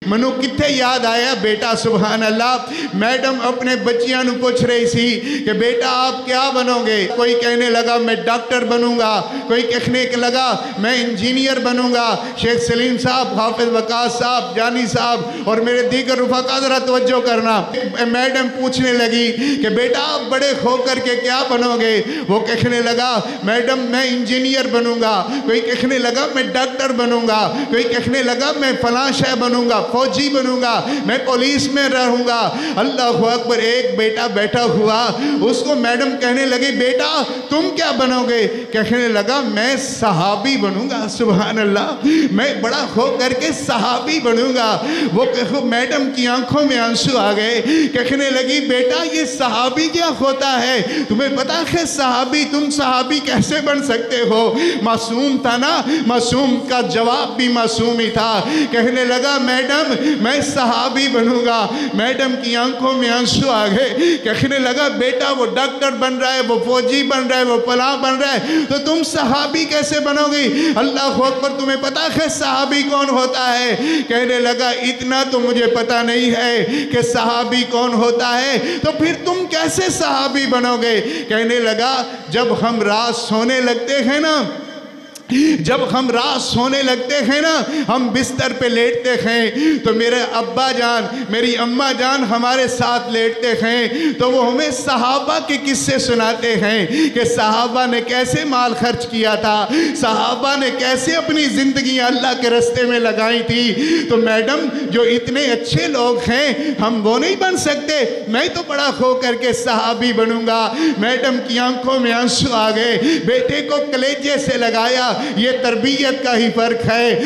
منو کتھے یاد آیا بیٹا سبحان اللہ میڈم اپنے بچیاں نو پوچھ رہی سی کہ بیٹا آپ کیا بنو گے؟ کوئی کہنے لگا میں ڈاکٹر بنوں گا، کوئی کہنے لگا میں انجینئر بنوں گا۔ شیخ سلیم صاحب، حافظ وقاص صاحب، جانی صاحب اور میرے دیگر رفقا ذرا توجہ کرنا، میڈم پوچھنے لگی کہ بیٹا آپ بڑے ہو کر کے کیا بنو گے؟ وہ کہنے لگا میڈم میں انجینئر بنوں گا، کوئی کہنے لگا میں ڈاکٹر بنوں گا، کوئی کہنے لگا میں فلاں شے بنوں گا، فوجی بنوں گا، میں پولیس میں رہوں گا۔ اللہ اکبر، ایک بیٹا بیٹھا ہوا، اس کو میڈم کہنے لگی بیٹا تم کیا بنو گے؟ کہنے لگا میں صحابی بنوں گا۔ سبحان اللہ، میں بڑا ہو کر کے صحابی بنوں گا۔ وہ میڈم کی آنکھوں میں آنسو آ گئے، کہنے لگی بیٹا یہ صحابی کیا ہوتا ہے؟ تمہیں پتا ہے صحابی، تم صحابی کیسے بن سکتے ہو؟ معصوم تھا نا، معصوم کا جواب بھی معصوم ہی تھا۔ کہنے لگا میڈم میں صحابی بنوں گا۔ میڈم کی آنکھوں میں آنسو آ گئے، کہنے لگا بیٹا وہ ڈاکٹر بن رہا ہے، وہ فوجی بن رہا ہے، وہ فلاں بن رہا ہے، تو تم صحابی کیسے بنو گی؟ اللہ اکبر، تمہیں پتا ہے صحابی کون ہوتا ہے؟ کہنے لگا اتنا تو مجھے پتا نہیں ہے کہ صحابی کون ہوتا ہے، تو پھر تم کیسے صحابی بنو گے؟ کہنے لگا جب ہم رات سونے لگتے ہیں نا، جب ہم رات سونے لگتے ہیں نا، ہم بستر پہ لیٹتے ہیں تو میرے ابا جان میری اماں جان ہمارے ساتھ لیٹتے ہیں تو وہ ہمیں صحابہ کے قصے سناتے ہیں کہ صحابہ نے کیسے مال خرچ کیا تھا، صحابہ نے کیسے اپنی زندگیاں اللہ کے رستے میں لگائی تھی۔ تو میڈم جو اتنے اچھے لوگ ہیں ہم وہ نہیں بن سکتے؟ میں تو بڑا ہو کر کے صحابی بنوں گا۔ میڈم کی آنکھوں میں آنسو آ گئے، بیٹے کو کلیجے سے لگایا۔ یہ تربیت کا ہی فرق ہے۔